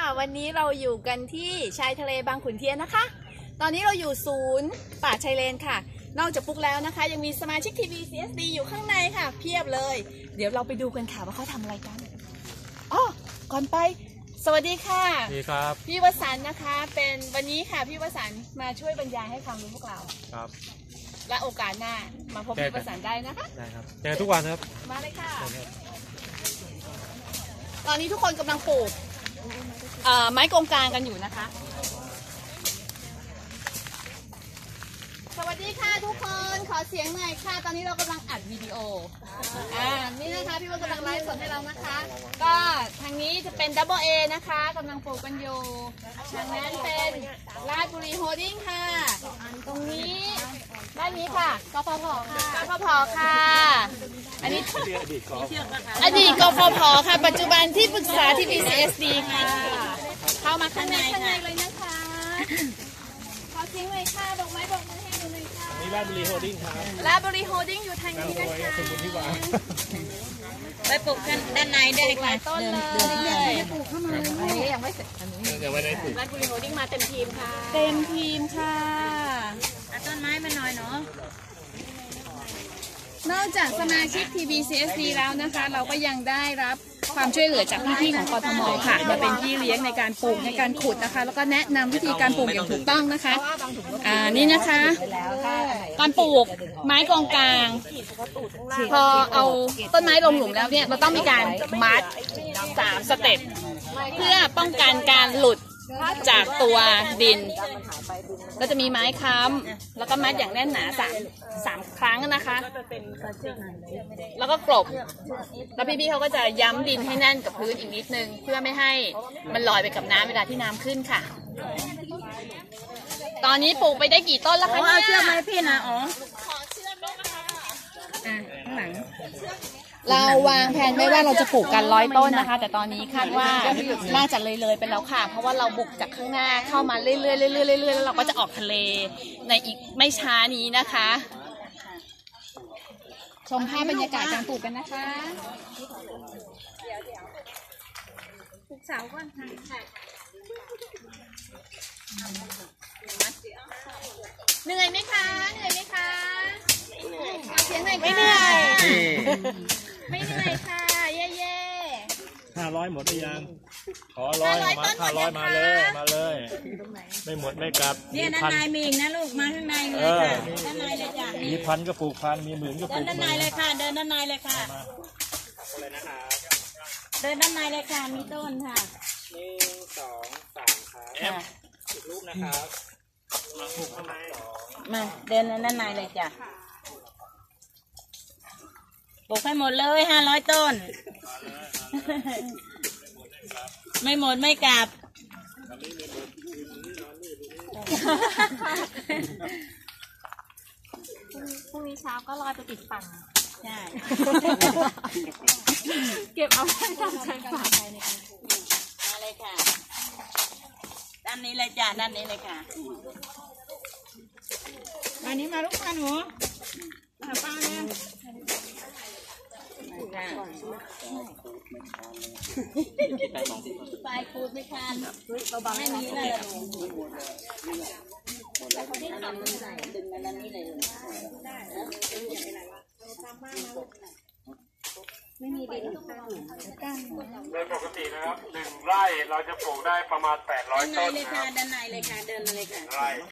วันนี้เราอยู่กันที่ชายทะเลบางขุนเทียนนะคะตอนนี้เราอยู่ศูนย์ป่าชายเลนค่ะนอกจากปุ๊กแล้วนะคะยังมีสมาชิกทีวี CSD อยู่ข้างในค่ะเพียบเลยเดี๋ยวเราไปดูกันค่ะว่าเขาทำอะไรกันอ๋อก่อนไปสวัสดีค่ะสวัสดีครับพี่วสันต์นะคะเป็นวันนี้ค่ะพี่วสันต์มาช่วยบรรยายให้ความรู้พวกเราครับและโอกาสหน้ามาพบพี่วสันต์ได้นะคะได้ครับเจอทุกวันครับมาเลยค่ะตอนนี้ทุกคนกำลังปลูกไม้กงกลางกันอยู่นะคะสวัสดีค่ะทุกคนขอเสียงหน่อยค่ะตอนนี้เรากำลังอัดวิดีโอนี่นะคะพี่ว่ากำลังไลฟ์สดให้เรานะคะก็ทางนี้จะเป็น Double A นะคะกำลังปลูกกันอยู่ทางนั้นเป็นราชบุรีโฮลดิ้งค่ะตรงนี้ด้านนี้ค่ะกฟผค่ะกฟผค่ะอันนี้อดีตกฟผค่ะปัจจุบันที่ปรึกษาที่ VCSD ค่ะเข้ามาข้างในเลยนะคะขอทิ้งเลยค่ะดอกไม้บอกมือให้ดูเลยค่ะนี่ราชบุรีโฮลดิ้งครับราชบุรีโฮลดิ้งอยู่ทางนี้นะคะไปปลูกกันด้านในได้ค่ะต้นเลยปลูกเข้ามาเลยยังไม่เสร็จอันนี้ยังไม่ได้ปลูกราชบุรีโฮลดิ้งมาเต็มทีมค่ะเต็มทีมค่ะต้นไม้มาหน่อยเนาะนอกจากสมาชิก TVCSD แล้วนะคะเราก็ยังได้รับความช่วยเหลือจากพี่ๆของกทมค่ะมาเป็นพี่เลี้ยงในการปลูกในการขุดนะคะแล้วก็แนะนำวิธีการปลูกอย่างถูกต้องนะคะนี่นะคะการปลูกไม้กองกลางพอเอาต้นไม้ลงหลุมแล้วเนี่ยเราต้องมีการมัด3 สเต็ปเพื่อป้องกันการหลุดจากตัวดินก็จะมีไม้ค้ำแล้วก็มัดอย่างแน่นหนา3 ครั้งนะคะแล้วก็กลบแล้วพี่ๆเขาก็จะย้ำดินให้แน่นกับพื้นอีกนิดนึงเพื่อไม่ให้มันลอยไปกับน้ำเวลาที่น้ำขึ้นค่ะตอนนี้ปลูกไปได้กี่ต้นแล้วคะเนี่ยเชือกไหมพี่นะอ๋อข้างหลังเราวางแผนไว้ว่าเราจะปลูกกัน100 ต้นนะคะแต่ตอนนี้คาดว่าน่าจะเลยไปแล้วค่ะเพราะว่าเราบุกจากข้างหน้าเข้ามาเรื่อยๆเรื่อยๆแล้วเราก็จะออกทะเลในอีกไม่ช้านี้นะคะชมภาพบรรยากาศการปลูกกันนะคะปลูกเสาก่อนค่ะเหนื่อยไหมคะเสียงหน่อยไม่เหนื่อยไม่เหนื่อยค่ะเย่ 500หมดหรือยังขอ500มาเลยไม่หมดไม่กลับเนี่ยด้านในมีอีกนะลูกมาข้างในเลยค่ะด้านในเลยจ้ะมีพันก็ปลูกพันมีหมื่นก็ปลูกด้านในเลยค่ะเดินด้านในเลยค่ะเดินด้านในเลยค่ะมีต้นค่ะ 1 2 3ครับอีกรูปนะครับมาปลูกข้างในมาเดินด้านในเลยจ้ะปลูกให้หมดเลย500 ต้นไม่หมดไม่กลับพรุ่งนี้เช้าก็ลอยไปติดฝั่งใช่เก็บเอาไว้ทำชายฝั่งมาเลยค่ะด้านนี้เลยจ้ะด้านนี้เลยค่ะมานี้มาลูกมาหนูมาป้าเนี่ยไปคูดไม่คันเบาๆไม่มีเลยแล้วเขาได้ทำดึงมาด้านนี้เลยไม่มีดินข้างโดยปกตินะครับ1 ไร่เราจะปลูกได้ประมาณ800 ต้นเลยค่ะด้านในเลยค่ะเดินมาเลยค่ะไร่